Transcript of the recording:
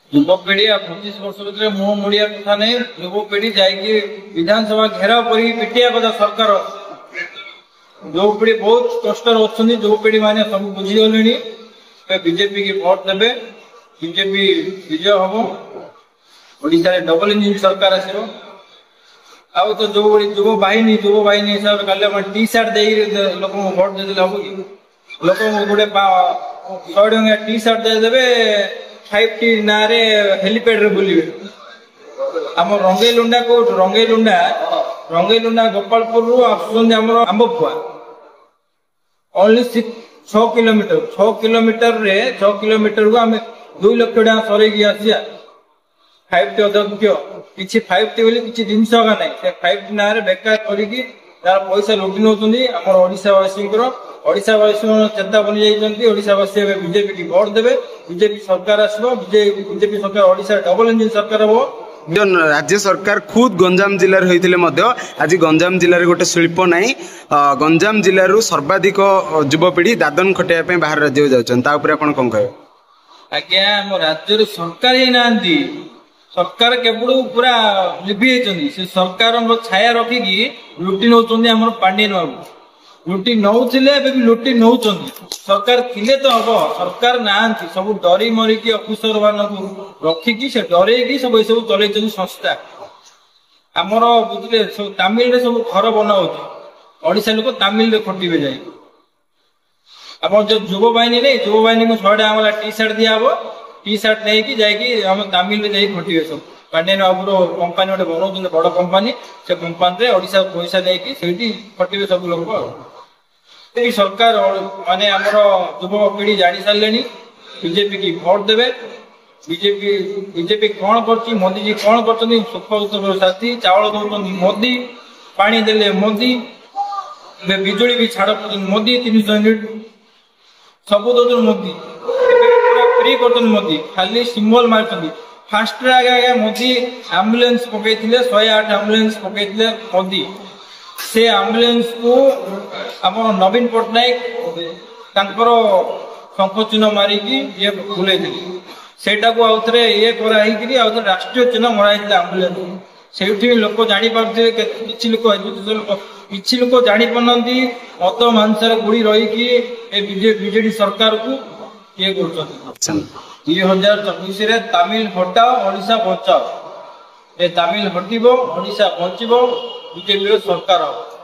युवपीढ़ी 25 वर्ष भर मुह मुड़िया कथा नहीं। युवपीढ़ी जाकि विधानसभा घेराव कर पिटिया कथा सरकार। युवपीढ़ी बहुत कष्ट अच्छा। युवपीढ़ी मैंने सब बुझीगले बीजेपी की भोट देवे। बीजेपी विजय हम। ओडिशा डबल इंजिन सरकार आसो। आउ तो युव बाहिनी हिसाब से टी सार्ट दे लोक भोट देते हम कि लोक गोटे 100 टंका टी सार्ट देदेवे 5T ना हेलीपैड रे बुलवे। आम रंगेलुंडा कोट रंगेलुंडा गोपालपुर रु आसुन आंबफुआ ओनली 6 किलोमीटर रे 6 किलोमीटर को आम 2 लाख टका सरई आसिया 5T अध्यक्ष किसी 5T बोली किसी जिनस ना 5T ना बेकार करी तार पैसा लुटि नौ ओडावासी चेता बनी जाती। ओडावासी बीजेपी की भोट देवे। बीजेपी सरकार आसो। बीजेपी सरकार ओडिशा डबल इंजिन सरकार हम। राज्य सरकार खुद गंजाम जिले होते आज गंजाम जिले गोटे शिल्प नहीं। गंजाम जिलू सर्वाधिक युवपीढ़ी दादन खटाइबा बाहर राज्य जाऊँ कौन कहे? आज्ञा आम राज्य सरकार ही ना सरकार केवल पूरा लिभि से सरकार छाया रखिकी लुटि नौ पांडियन बाबू लुटि नौले लुटि नौ सरकार थिले तो हम सरकार ना सब डरी मरिकी अफिसर मान रखिकी से डरई सब सब चल संस्था आमर बुझे सब तामिल सब घर बनाऊ ओडिशा लोक तामिल खटिबे जाए। आम जो युव बाहिनी नहीं युव बाहिनी को 100 टका टी सार्ट दिहब। टी सार्ट नहीं जाम तामिल खटिबे सब पांडियन बाबूर कंपानी गोटे बनाऊँ बड़ कंपानी से कंपानी ओडिशा पैसा नहीं खटिबे सब लोग। सरकार माने आमर युवपीढ़ी जानी सारे बीजेपी की भोट देवे। बीजेपी कौन कर मोदी जी कौन कर सुख साथी चावल दौरान मोदी पानी देले मोदी बिजुली भी छाड़ मोदी 300 यूनिट सब दौर मोदी फ्री कर मोदी खाली सिंबल मार फास्ट ट्रैक आगे मोदी एम्बुलेंस पकई 108 एम्बुलेंस पकई मोदी से एम्बुलेंस को आम नवीन पट्टनायक शंख चिन्ह मारिकी ये बुले सेटा को आउ थे ये कराई राष्ट्रीय चिन्ह मराई एम्बुलेंस से लोक जापारे किसी लोक जापार मत मांसार गुड़ी रही बीजेडी सरकार को ये कर 2024 तामिल हटाओ ओडिशा बचाओ। ये तामिल हटिबो ओडिशा बचिबो बीजेपी सरकार।